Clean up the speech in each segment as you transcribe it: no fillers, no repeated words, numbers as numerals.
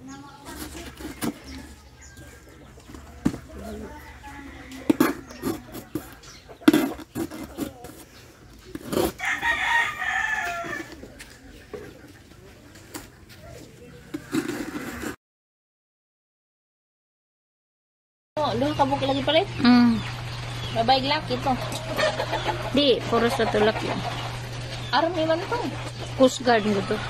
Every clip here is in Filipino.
Duha ka buki lagi pare? Babay laki to. Di, puro sa tulak yun. Army man to. Coast Guard mo to.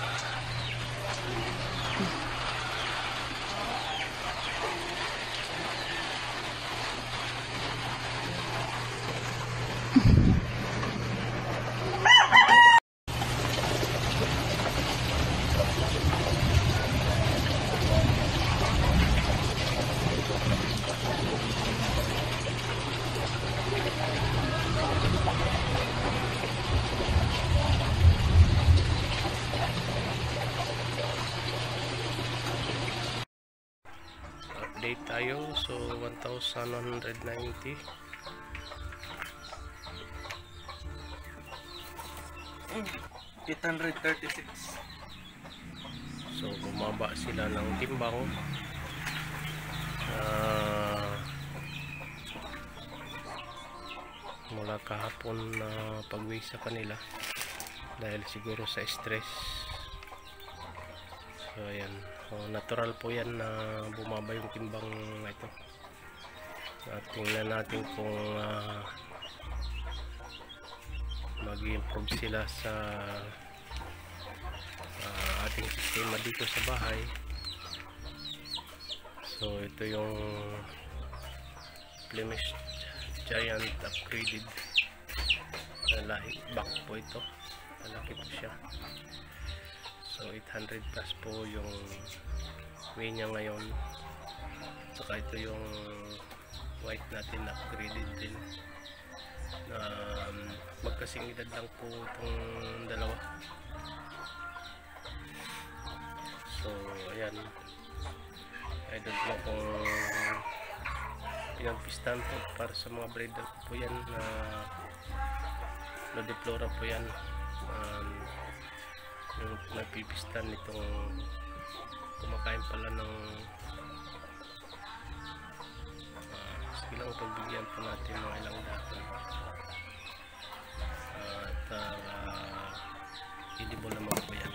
Update tayo, so 1,190. $836. So bumaba sila ng timbang. Mula kahapon na pag-uwi sa kanila dahil siguro sa stress. So ayan, natural po yan na bumaba yung timbang na ito. Tingnan natin kung mag-improve sila sa ating sistema dito sa bahay. So ito yung Flemish Giant upgraded na lahi, back po ito, malaki po siya. So 800 plus po yung weight niya ngayon. Saka ito yung white natin upgraded din na magkasing edad lang po itong dalawa. So ayan, I don't know kung pinagpistan po para sa mga breeder po yan na Lodiflora po yan. Yung nagpipistan nitong kumakain pala ng sige lang, pagbigyan po natin ng ilang dahon at edible naman po yan.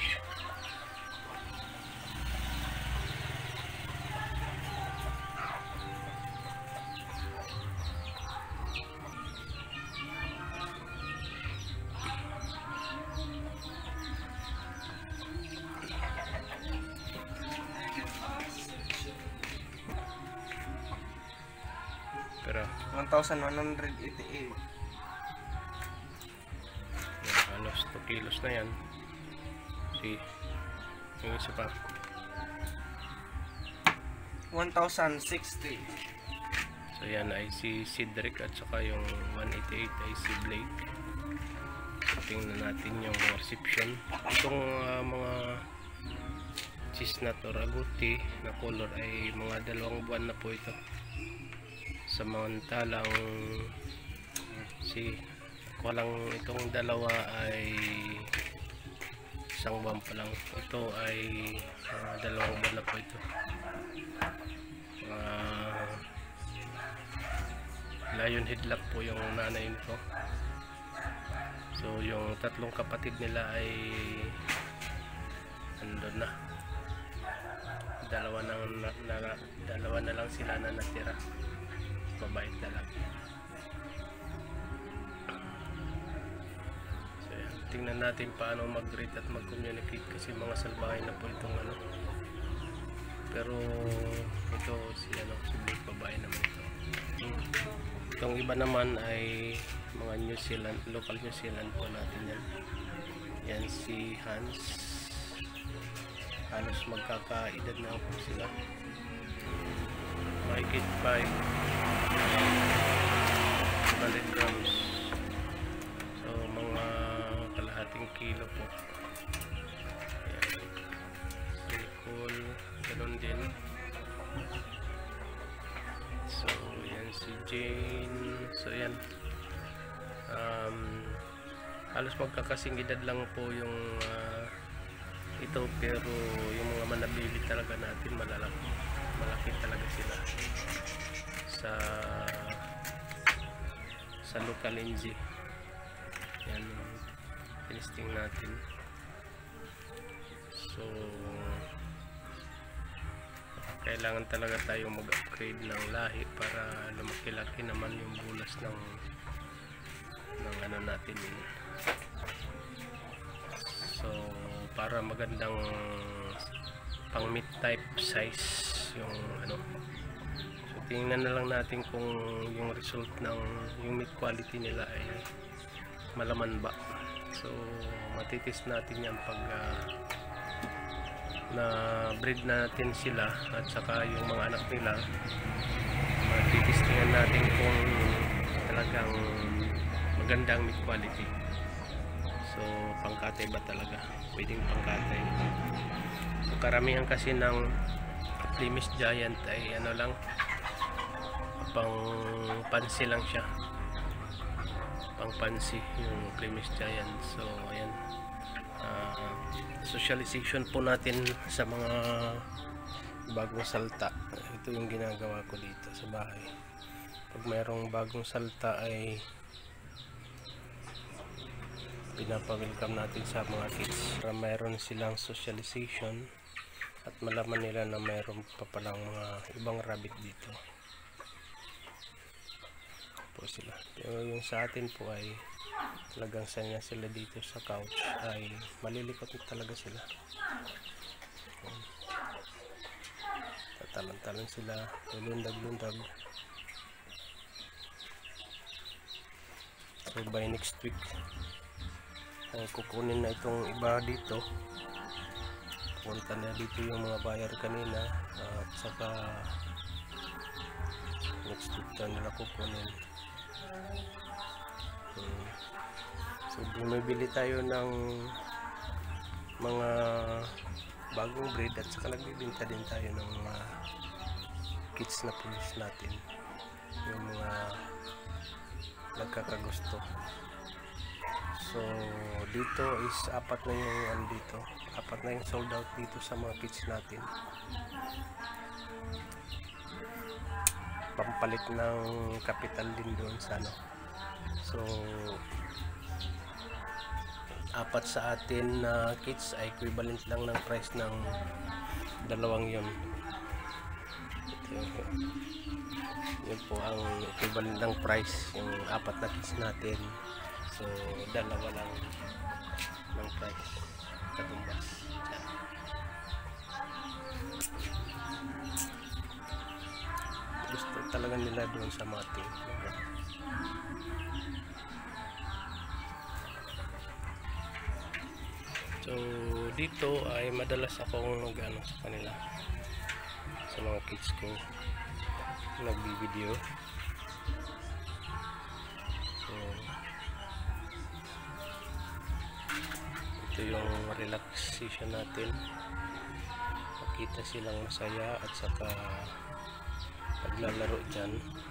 Pero 1,188. halos 2 kilos na yan. See, yung isa pa 1,060. so yan ay si Cedric at saka yung 188 ay si Blake. Tingnan natin yung reception. Itong mga chestnut or agouti na color ay mga 2 buwan na po ito. Samantalang si walang itong dalawa ay 1 buwan pa lang. Ito ay 2 buwan na po ito. Lion headlock po yung nanay nito. So yung 3 kapatid nila ay andun na. Dalawa na lang sila na natira. Mabait na lang. So yan, tingnan natin paano mag-rate at mag-communicate kasi mga salbahay na po itong ano. Pero ito si Blake, babae naman ito. Itong iba naman ay mga New Zealand, local New Zealand po natin yan. Yan si Hans. Halos magkakaedad na po sila. Mahigit 500 grams. So mga kalahating kilo po. Ayan. Si Nicole, ganun din. So yan si Jane. So yan, halos magkakasing edad lang po yung ito, pero yung mga manabili talaga natin malaki talaga sila sa local NG. Yan, tinisting natin. So kailangan talaga tayong mag-upgrade ng lahi para lumaki-laki naman yung bulas ng ano natin yun. So para magandang pang meat type size yung ano. So tingnan na lang natin kung yung result ng yung meat quality nila ay malaman ba. So matitis natin yan pag na breed natin sila, at saka yung mga anak nila matitestingan natin kung talagang magandang meat quality. So pangkatay ba talaga, pwedeng pangkatay. So, karamihan kasi ng Flemish Giant ay ano lang, pang pansi lang siya, pang pansi yung Flemish Giant. So ayan, socialization po natin sa mga bagong salta. Ito yung ginagawa ko dito sa bahay. Pag mayroong bagong salta ay pinapa-welcome natin sa mga kids para mayroon silang socialization at malaman nila na mayroon pa palang mga ibang rabbit dito po sila. Pero yung sa atin po ay talagang sanay sila dito sa couch, ay malilikot talaga sila. Tatalan-talan sila, lulundag-lundag. So by next week ay kukunin na itong iba dito. Punta na dito yung mga buyer kanina, at saka next week na nila kukunin. So bumibili tayo ng mga bagong breed, at saka nagbibenta din tayo ng mga kits na pulis natin, yung mga nagkakagusto. So dito is apat na yung dito, apat na yung sold out dito sa mga kits natin, pampalit ng capital din doon sa ano. So apat sa atin na kits ay equivalent lang ng price ng dalawang yun. Yun po ang equivalent ng price, yung apat na kits natin. So dalawa lang ng price katumbas. Gusto talaga nila doon sa mating. So dito ay madalas akong nag-ano sa kanila, sa mga kids ko, nagbi-video. So ito yung relaxation natin, makita silang masaya at saka paglalaro dyan.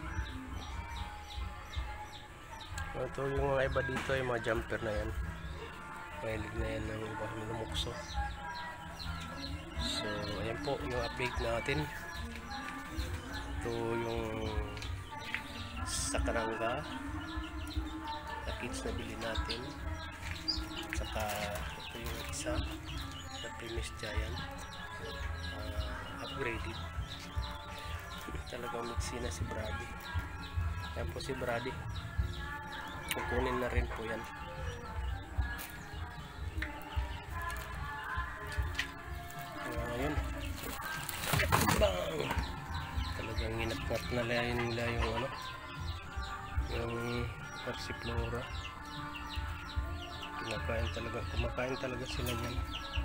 Ito yung mga iba dito ay mga jumper na yan, mahilig na yan ng iba minumukso. So ayan po yung update natin. Ito yung sa karangga na kids na bili natin, saka ito yung isa na Flemish Giant, upgraded. Talagang mixi na si Brady. Ayan po si Brady, kukunin na rin po yan. Ayun, bang! Talagang ginatngat na nila yung ano, yung Persiflora. Kumakain talaga sila yan.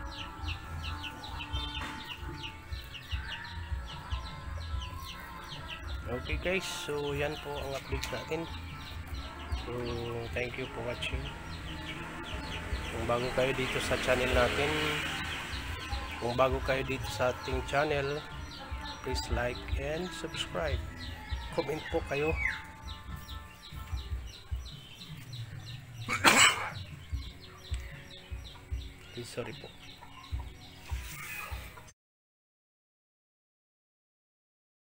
Okay guys, so yan po ang update natin. So thank you for watching. Kung bago kayo dito sa channel natin, kung bago kayo dito sa ating channel, please like and subscribe. Comment po kayo. Sorry po.